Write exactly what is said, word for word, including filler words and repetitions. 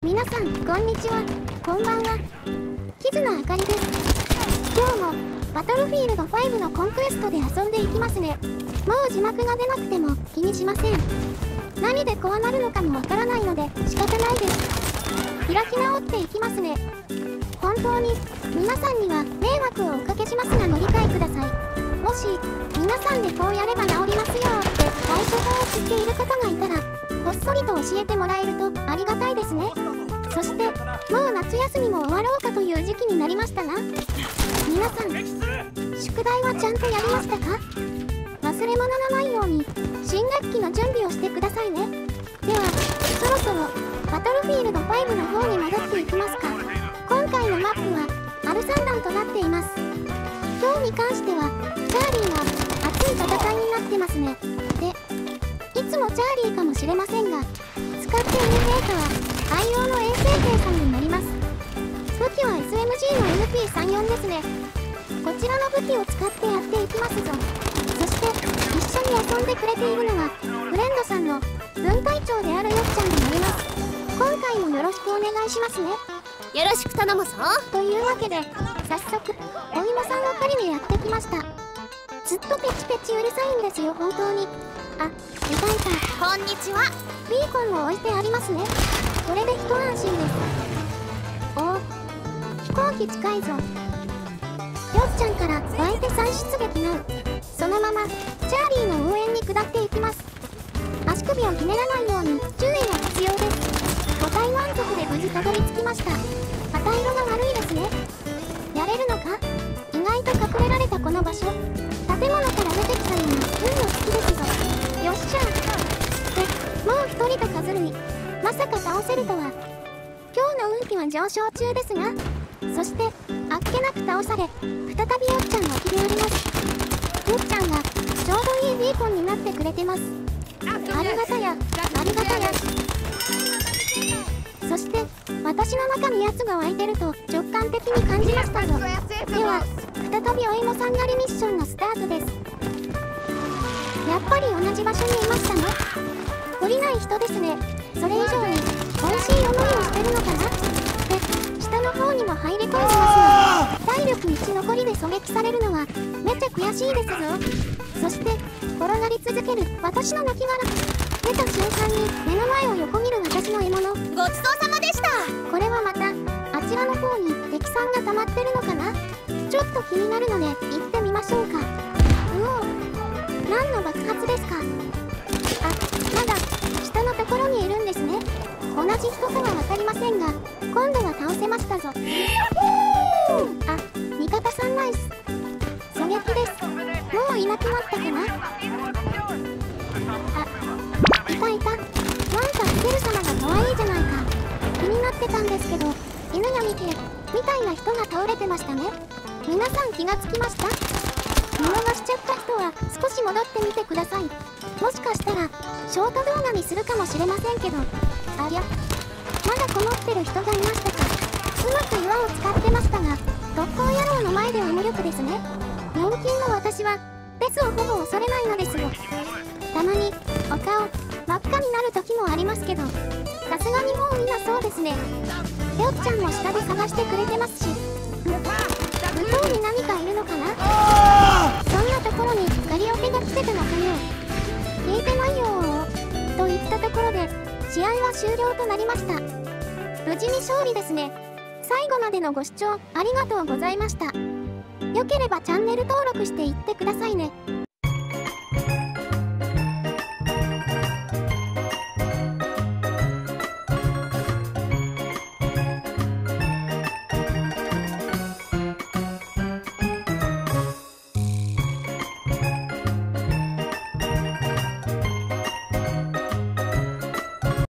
皆さん、こんにちは。こんばんは。キズナあかりです。今日も、バトルフィールドファイブのコンクエストで遊んでいきますね。もう字幕が出なくても気にしません。何でこうなるのかもわからないので仕方ないです。開き直っていきますね。本当に、皆さんには迷惑をおかけしますがご理解ください。もし、皆さんでこうやれば治りますよって対処法を知っている方がいたら、こっそりと教えてもらえるとありがたいですね。そして、もう夏休みも終わろうかという時期になりましたが、皆さん、宿題はちゃんとやりましたか？忘れ物のないように、新学期の準備をしてくださいね。では、そろそろ、バトルフィールドファイブの方に戻っていきますか。今回のマップは、アルサンダンとなっています。今日に関しては、チャーリーが熱い戦いになってますね。で、いつもチャーリーかもしれませんが、使っている陛下は、愛用の衛星兵さんになります。武器は エスエムジー の エヌピーさんじゅうよん ですね。こちらの武器を使ってやっていきますぞ。そして、一緒に遊んでくれているのは、フレンドさんの分隊長であるよっちゃんになります。今回もよろしくお願いしますね。 よろしく頼むぞ。 というわけで、早速、お芋さんを借りにやってきました。ずっとペチペチうるさいんですよ、本当に。あ、いたいた。 こんにちは。 ビーコンも置いてありますね。これで一安心です。おお、飛行機近いぞ。よっちゃんから相手再出撃なう。そのまま、チャーリーの応援に下っていきます。足首をひねらないように注意が必要です。ご体満足で無事たどり着きました。旗色が悪いですね。やれるのか？意外と隠れられたこの場所。建物から出てきたのが運の隙ですぞ。よっしゃー。で、もう一人と数類。まさか倒せるとは。今日の運気は上昇中ですが、そして、あっけなく倒され、再びよっちゃんが起き上がります。よっちゃんが、ちょうどいいビーコンになってくれてます。ありがたや、ありがたや。そして、私の中に奴が湧いてると直感的に感じましたぞ。では、再びお芋さん狩りミッションのスタートです。やっぱり同じ場所にいましたね。降りない人ですね。それ以上に、美味しい思いをしてるのかな？で、下の方にも入り込んでますが、体力いち残りで狙撃されるのは、めちゃ悔しいですぞ。そして、転がり続ける私の泣き笑。出た瞬間に目の前を横切る私の獲物。 ごちそうさまでした。 これはまたあちらの方に敵さんが溜まってるのかな。ちょっと気になるので行ってみましょうか。うおー、何の爆発ですか？あ、まだ下のところにいるんですね。同じ人かは分かりませんが、今度は倒せましたぞ。あ、味方さんナイス。狙撃です。もういなくなったかな。あ、いたいた。なんかステル様が可愛いじゃないか。気になってたんですけど、犬が見てみたいな人が倒れてましたね。皆さん気がつきました？見逃しちゃった人は少し戻ってみてください。もしかしたらショート動画にするかもしれませんけど、ありゃ、まだこもってる人がいましたか。うまく岩を使ってましたが、特攻野郎の前では無力ですね。陽金の私はデスをほぼ恐れないのですよ。たまにお顔真っ赤になる時もありますけど、さすがにもういなそうですね。よっちゃんも下で探してくれてますし、向こうに何かいるのかな。そんなところにガリオペが来てたのかよ。聞いてないよーといったところで試合は終了となりました。無事に勝利ですね。最後までのご視聴ありがとうございました。よければチャンネル登録していってくださいね。